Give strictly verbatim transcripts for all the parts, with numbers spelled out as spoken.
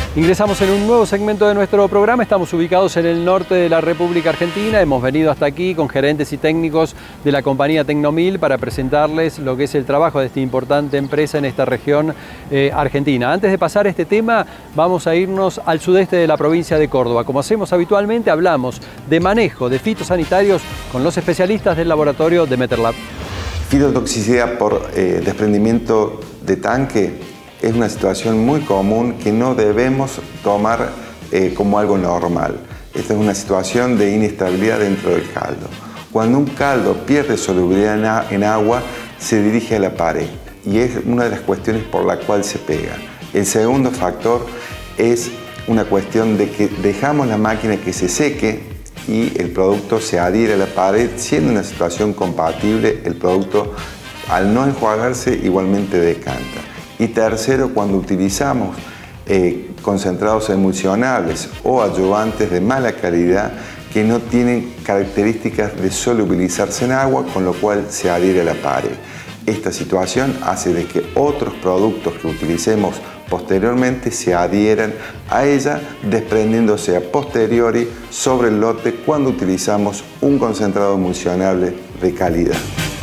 Ingresamos en un nuevo segmento de nuestro programa. Estamos ubicados en el norte de la República Argentina. Hemos venido hasta aquí con gerentes y técnicos de la compañía Tecnomil para presentarles lo que es el trabajo de esta importante empresa en esta región eh, argentina. Antes de pasar este tema, vamos a irnos al sudeste de la provincia de Córdoba. Como hacemos habitualmente, hablamos de manejo de fitosanitarios con los especialistas del laboratorio Demeter Lab. Fitotoxicidad por eh, desprendimiento de tanque es una situación muy común que no debemos tomar eh, como algo normal. Esta es una situación de inestabilidad dentro del caldo. Cuando un caldo pierde solubilidad en, en agua, se dirige a la pared y es una de las cuestiones por la cual se pega. El segundo factor es una cuestión de que dejamos la máquina que se seque y el producto se adhiere a la pared, siendo una situación compatible, el producto al no enjuagarse igualmente decanta. Y tercero, cuando utilizamos eh, concentrados emulsionables o ayudantes de mala calidad que no tienen características de solubilizarse en agua, con lo cual se adhiere a la pared. Esta situación hace de que otros productos que utilicemos posteriormente se adhieran a ella, desprendiéndose a posteriori sobre el lote cuando utilizamos un concentrado emulsionable de calidad.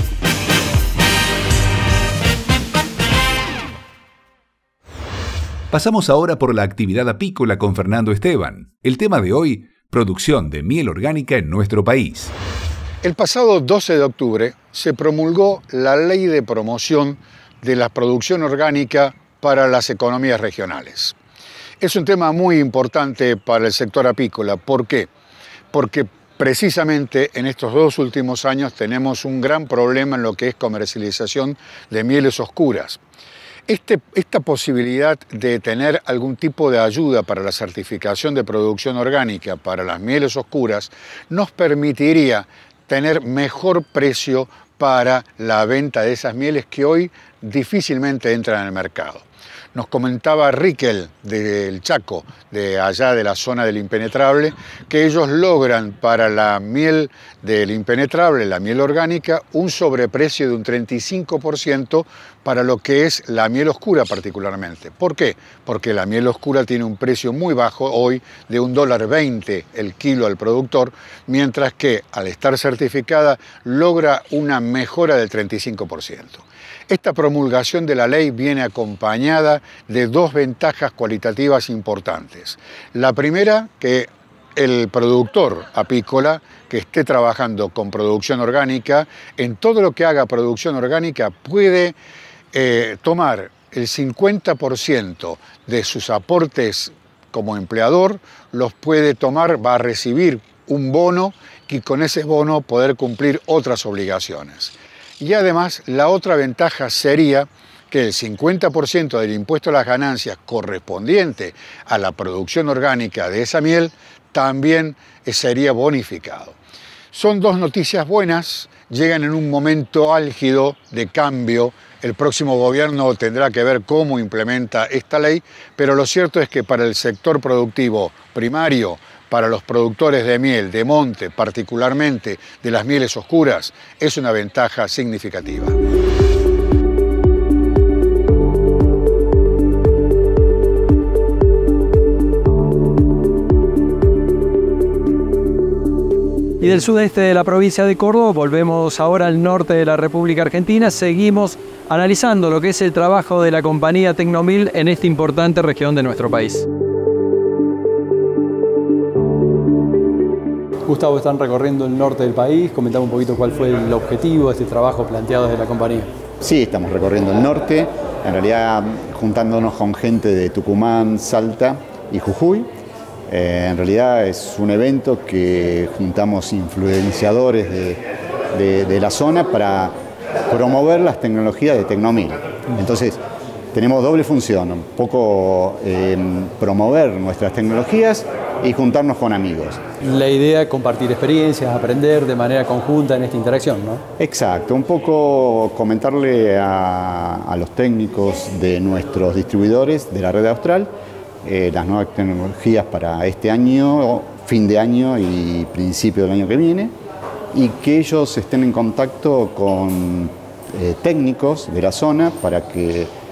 Pasamos ahora por la actividad apícola con Fernando Esteban. El tema de hoy, producción de miel orgánica en nuestro país. El pasado doce de octubre se promulgó la Ley de Promoción de la Producción Orgánica para las Economías Regionales. Es un tema muy importante para el sector apícola. ¿Por qué? Porque precisamente en estos dos últimos años tenemos un gran problema en lo que es comercialización de mieles oscuras. Este, esta posibilidad de tener algún tipo de ayuda para la certificación de producción orgánica para las mieles oscuras nos permitiría tener mejor precio para la venta de esas mieles que hoy difícilmente entran en el mercado. Nos comentaba Riquel del Chaco, de allá de la zona del Impenetrable, que ellos logran para la miel del Impenetrable, la miel orgánica, un sobreprecio de un treinta y cinco por ciento para lo que es la miel oscura particularmente. ¿Por qué? Porque la miel oscura tiene un precio muy bajo hoy de un dólar veinte el kilo al productor, mientras que al estar certificada logra una mejora del treinta y cinco por ciento. Esta promulgación de la ley viene acompañada de dos ventajas cualitativas importantes. La primera, que el productor apícola que esté trabajando con producción orgánica, en todo lo que haga producción orgánica puede eh, tomar el cincuenta por ciento de sus aportes como empleador, los puede tomar, va a recibir un bono y con ese bono poder cumplir otras obligaciones. Y además, la otra ventaja sería que el cincuenta por ciento del impuesto a las ganancias correspondiente a la producción orgánica de esa miel también sería bonificado. Son dos noticias buenas, llegan en un momento álgido de cambio. El próximo gobierno tendrá que ver cómo implementa esta ley, pero lo cierto es que para el sector productivo primario, para los productores de miel, de monte, particularmente de las mieles oscuras, es una ventaja significativa. Y del sudeste de la provincia de Córdoba volvemos ahora al norte de la República Argentina. Seguimos analizando lo que es el trabajo de la compañía Tecnomil en esta importante región de nuestro país. Gustavo, están recorriendo el norte del país. Comentame un poquito cuál fue el objetivo de este trabajo planteado desde la compañía. Sí, estamos recorriendo el norte, en realidad juntándonos con gente de Tucumán, Salta y Jujuy. Eh, en realidad es un evento que juntamos influenciadores de, de, de la zona para promover las tecnologías de Tecnomil. Entonces, tenemos doble función, un poco eh, promover nuestras tecnologías y juntarnos con amigos. La idea es compartir experiencias, aprender de manera conjunta en esta interacción, ¿no? Exacto, un poco comentarle a, a los técnicos de nuestros distribuidores de la red austral eh, las nuevas tecnologías para este año, fin de año y principio del año que viene, y que ellos estén en contacto con eh, técnicos de la zona para que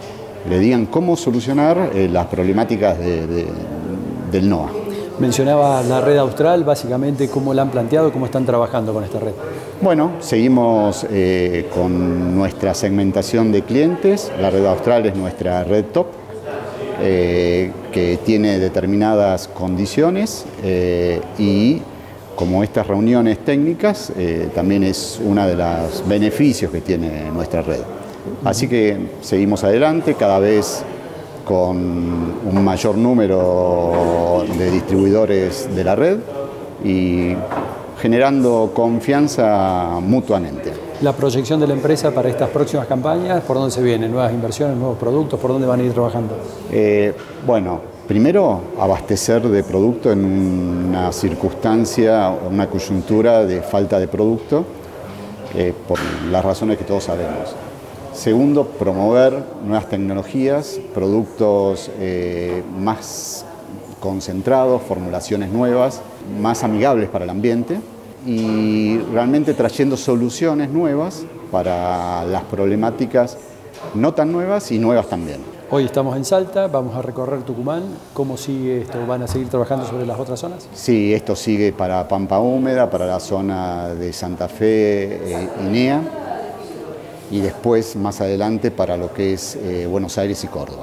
le digan cómo solucionar eh, las problemáticas de, de, del NOA. Mencionaba la red austral, básicamente cómo la han planteado, cómo están trabajando con esta red. Bueno, seguimos eh, con nuestra segmentación de clientes. La red austral es nuestra red top, eh, que tiene determinadas condiciones eh, y como estas reuniones técnicas eh, también es uno de los beneficios que tiene nuestra red. Así que seguimos adelante, cada vez con un mayor número de distribuidores de la red y generando confianza mutuamente. La proyección de la empresa para estas próximas campañas, ¿por dónde se vienen? ¿Nuevas inversiones, nuevos productos? ¿Por dónde van a ir trabajando? Eh, bueno, primero abastecer de producto en una circunstancia, una coyuntura de falta de producto, eh, por las razones que todos sabemos. Segundo, promover nuevas tecnologías, productos eh, más concentrados, formulaciones nuevas, más amigables para el ambiente y realmente trayendo soluciones nuevas para las problemáticas no tan nuevas y nuevas también. Hoy estamos en Salta, vamos a recorrer Tucumán. ¿Cómo sigue esto? ¿Van a seguir trabajando sobre las otras zonas? Sí, esto sigue para Pampa Húmeda, para la zona de Santa Fe, eh, INEA, y después, más adelante, para lo que es eh, Buenos Aires y Córdoba.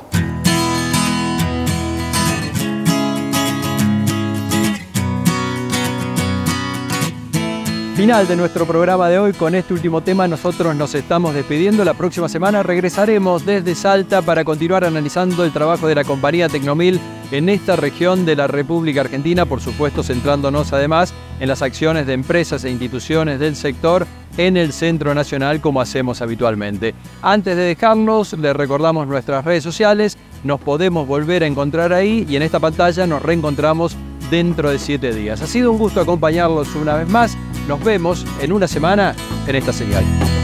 Final de nuestro programa de hoy. Con este último tema nosotros nos estamos despidiendo. La próxima semana regresaremos desde Salta para continuar analizando el trabajo de la compañía Tecnomil en esta región de la República Argentina, por supuesto centrándonos además en las acciones de empresas e instituciones del sector en el Centro Nacional, como hacemos habitualmente. Antes de dejarnos, les recordamos nuestras redes sociales, nos podemos volver a encontrar ahí y en esta pantalla nos reencontramos dentro de siete días. Ha sido un gusto acompañarlos una vez más. Nos vemos en una semana en esta señal.